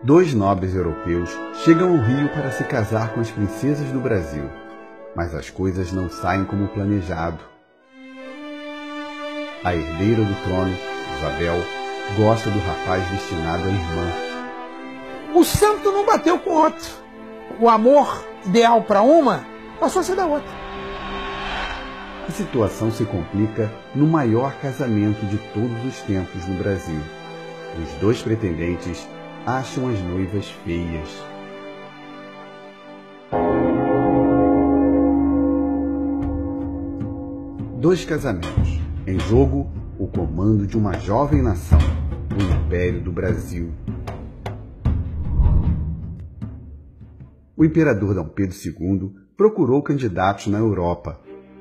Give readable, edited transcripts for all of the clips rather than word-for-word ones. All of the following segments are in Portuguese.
Dois nobres europeus chegam ao Rio para se casar com as princesas do Brasil, mas as coisas não saem como planejado. A herdeira do trono, Isabel, gosta do rapaz destinado à irmã. O santo não bateu com o outro. O amor ideal para uma passou a ser da outra. A situação se complica no maior casamento de todos os tempos no Brasil. Os dois pretendentes acham as noivas feias. Dois casamentos. Em jogo, o comando de uma jovem nação, o Império do Brasil. O imperador Dom Pedro II procurou candidatos na Europa.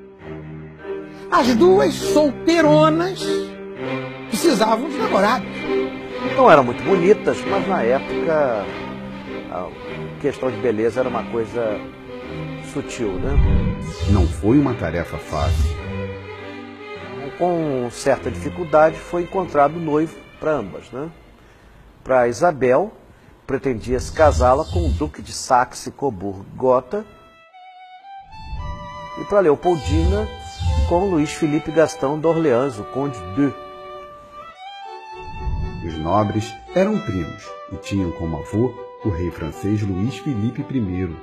As duas solteironas precisavam de namorados. Não eram muito bonitas, mas na época a questão de beleza era uma coisa sutil, né? Não foi uma tarefa fácil. Com certa dificuldade foi encontrado noivo para ambas, né? Para Isabel, pretendia se casá-la com o Duque de Saxe-Coburgo-Gotha, e para Leopoldina com Luís Felipe Gastão d'Orléans, o Conde de. Os nobres eram primos e tinham como avô o rei francês Luís Felipe I.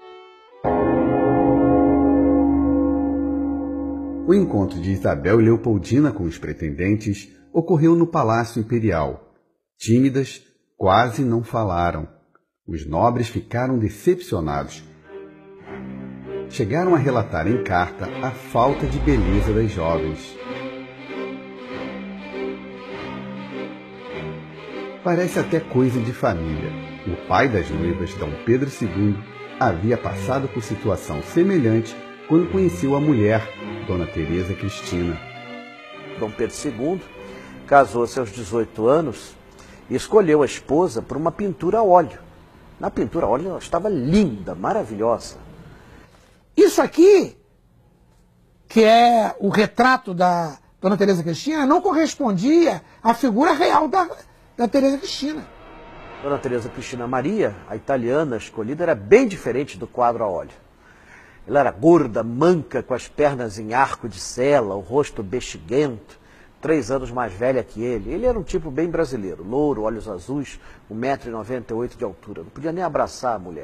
O encontro de Isabel e Leopoldina com os pretendentes ocorreu no Palácio Imperial. Tímidas, quase não falaram. Os nobres ficaram decepcionados. Chegaram a relatar em carta a falta de beleza das jovens. Parece até coisa de família. O pai das noivas, Dom Pedro II, havia passado por situação semelhante quando conheceu a mulher, Dona Teresa Cristina. Dom Pedro II casou-se aos 18 anos e escolheu a esposa por uma pintura a óleo. Na pintura a óleo ela estava linda, maravilhosa. Isso aqui, que é o retrato da Dona Teresa Cristina, não correspondia à figura real da Teresa Cristina. Dona Teresa Cristina Maria, a italiana escolhida, era bem diferente do quadro a óleo. Ela era gorda, manca, com as pernas em arco de sela, o rosto bexiguento, 3 anos mais velha que ele. Ele era um tipo bem brasileiro, louro, olhos azuis, 1,98 m de altura. Não podia nem abraçar a mulher.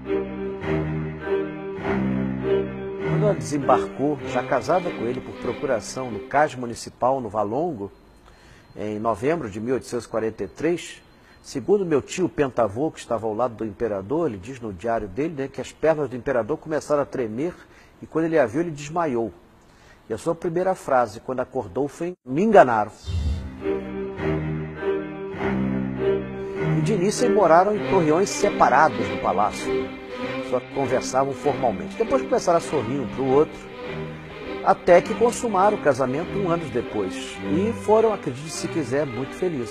Quando ela desembarcou, já casada com ele por procuração no Cais Municipal, no Valongo, em novembro de 1843, segundo meu tio Pentavô, que estava ao lado do imperador, ele diz no diário dele, né, que as pernas do imperador começaram a tremer e quando ele a viu, ele desmaiou. E a sua primeira frase, quando acordou, foi: "Me enganaram". E de início moraram em torreões separados do palácio, só conversavam formalmente. Depois começaram a sorrir um para o outro, até que consumaram o casamento 1 ano depois. E foram, acredite se quiser, muito felizes.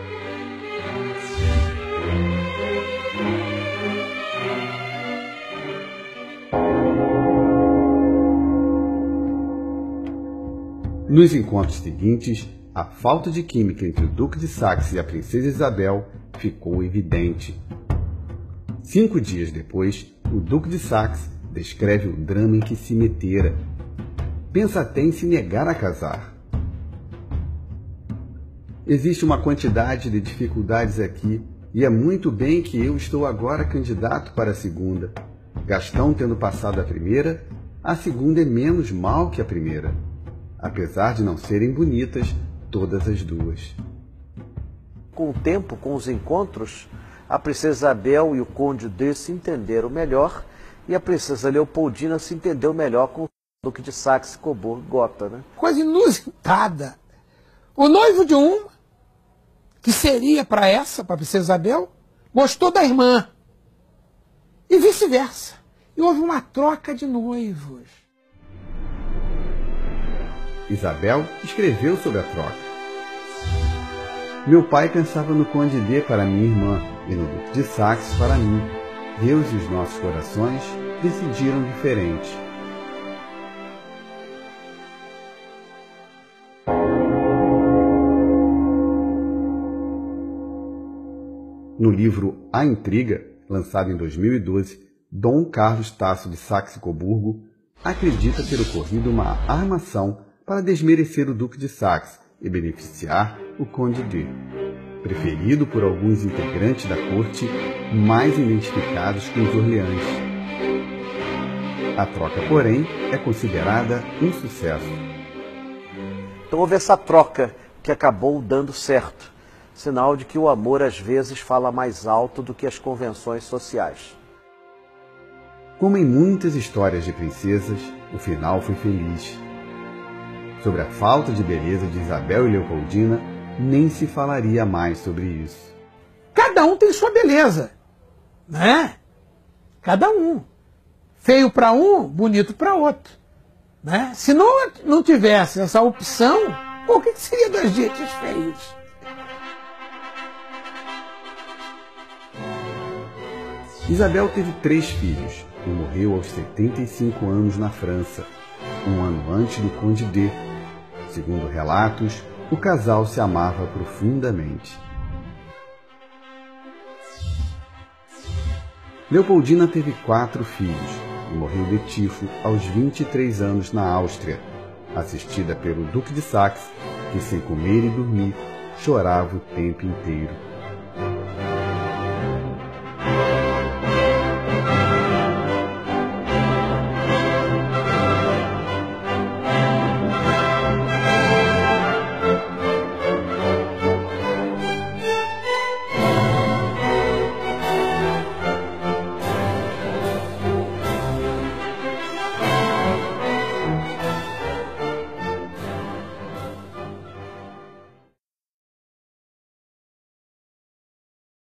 Nos encontros seguintes, a falta de química entre o Duque de Saxe e a princesa Isabel ficou evidente. 5 dias depois, o Duque de Saxe descreve o drama em que se metera. Pensa até em se negar a casar. Existe uma quantidade de dificuldades aqui, e é muito bem que eu estou agora candidato para a segunda. Gastão tendo passado a primeira, a segunda é menos mal que a primeira, apesar de não serem bonitas todas as duas. Com o tempo, com os encontros, a princesa Isabel e o Conde de se entenderam melhor e a princesa Leopoldina se entendeu melhor com o Duque de Saxe-Coburgo-Gotha, né? Coisa inusitada. O noivo de uma, que seria para a princesa Isabel, gostou da irmã. E vice-versa. E houve uma troca de noivos. Isabel escreveu sobre a troca. Meu pai pensava no Conde D para minha irmã e no Duque de Saxe para mim. Deus e os nossos corações decidiram diferente. No livro A Intriga, lançado em 2012, Dom Carlos Tasso de Saxe-Coburgo acredita ter ocorrido uma armação para desmerecer o Duque de Saxe e beneficiar o Conde D, preferido por alguns integrantes da corte mais identificados com os Orleans. A troca, porém, é considerada um sucesso. Então houve essa troca que acabou dando certo, sinal de que o amor às vezes fala mais alto do que as convenções sociais. Como em muitas histórias de princesas, o final foi feliz. Sobre a falta de beleza de Isabel e Leopoldina, nem se falaria mais sobre isso. Cada um tem sua beleza, né? Cada um. Feio para um, bonito para outro, né? Se não tivesse essa opção, o que seria das gente feios? Isabel teve 3 filhos e morreu aos 75 anos na França, um ano antes do Conde D. Segundo relatos, o casal se amava profundamente. Leopoldina teve 4 filhos e morreu de tifo aos 23 anos na Áustria, assistida pelo Duque de Saxe, que sem comer e dormir chorava o tempo inteiro.